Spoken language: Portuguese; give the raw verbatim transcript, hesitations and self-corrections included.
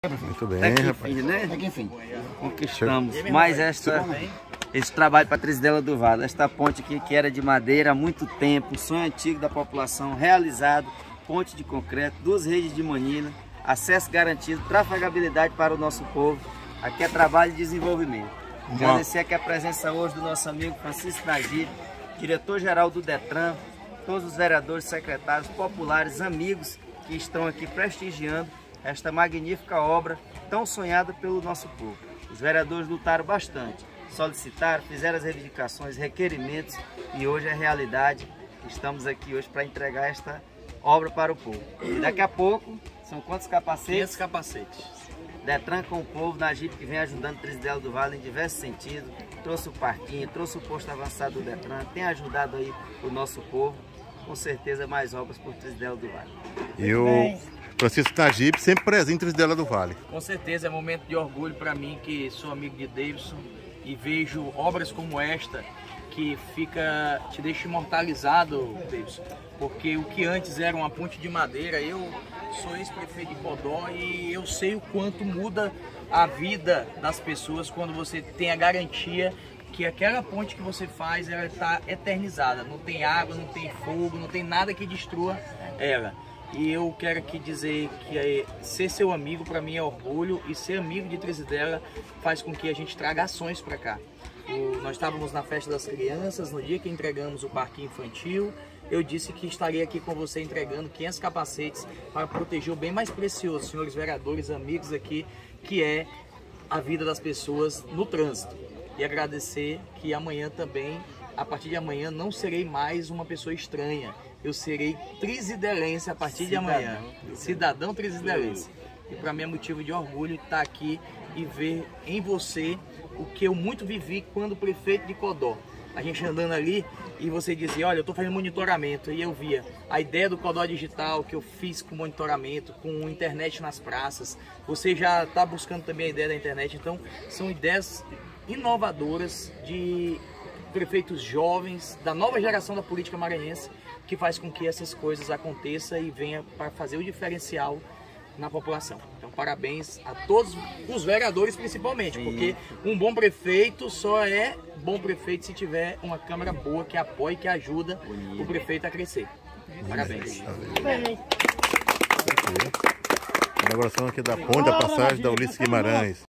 Muito bem, Até que rapaz. enfim, né? Até que enfim. Conquistamos mais esta, esse trabalho para Trizidela do Vale. Esta ponte aqui que era de madeira há muito tempo, um sonho antigo da população, realizado, ponte de concreto, duas redes de manilha, acesso garantido, trafegabilidade para o nosso povo. Aqui é trabalho e desenvolvimento. Agradecer aqui a presença hoje do nosso amigo Francisco Najib, diretor-geral do Detran, todos os vereadores, secretários, populares, amigos que estão aqui prestigiando esta magnífica obra tão sonhada pelo nosso povo. Os vereadores lutaram bastante, solicitaram, fizeram as reivindicações, requerimentos e hoje é realidade. Estamos aqui hoje para entregar esta obra para o povo. E daqui a pouco, são quantos capacetes? quinhentos capacetes. Detran com o povo, Najib que vem ajudando Trizidela do Vale em diversos sentidos, trouxe o parquinho, trouxe o posto avançado do Detran, tem ajudado aí o nosso povo, com certeza mais obras por Trizidela do Vale. E o Francisco Najib sempre presente em Trizidela do Vale. Com certeza é momento de orgulho para mim, que sou amigo de Davidson e vejo obras como esta que fica, te deixa imortalizado, Davidson, porque o que antes era uma ponte de madeira, eu sou ex-prefeito de Codó e eu sei o quanto muda a vida das pessoas quando você tem a garantia que aquela ponte que você faz, ela está eternizada, não tem água, não tem fogo, não tem nada que destrua ela. E eu quero aqui dizer que é, ser seu amigo para mim é orgulho e ser amigo de Trizidela faz com que a gente traga ações para cá. O, nós estávamos na festa das crianças, no dia que entregamos o parquinho infantil, eu disse que estaria aqui com você entregando quinhentos capacetes para proteger o bem mais precioso, senhores vereadores, amigos aqui, que é a vida das pessoas no trânsito. E agradecer que amanhã também, a partir de amanhã, não serei mais uma pessoa estranha. Eu serei trizidelense a partir de amanhã. Cidadão trizidelense. E para mim é motivo de orgulho estar aqui e ver em você o que eu muito vivi quando prefeito de Codó. A gente andando ali e você dizia, olha, eu estou fazendo monitoramento. E eu via a ideia do Codó Digital que eu fiz com monitoramento, com internet nas praças. Você já está buscando também a ideia da internet. Então, são ideias inovadoras de prefeitos jovens, da nova geração da política maranhense, que faz com que essas coisas aconteçam e venha para fazer o diferencial na população. Então, parabéns a todos os vereadores, principalmente, Sim. porque um bom prefeito só é bom prefeito se tiver uma Câmara boa que apoie, que ajuda Bonito. o prefeito a crescer. Parabéns. Inauguração aqui da ponte da passagem da Ulisses Guimarães.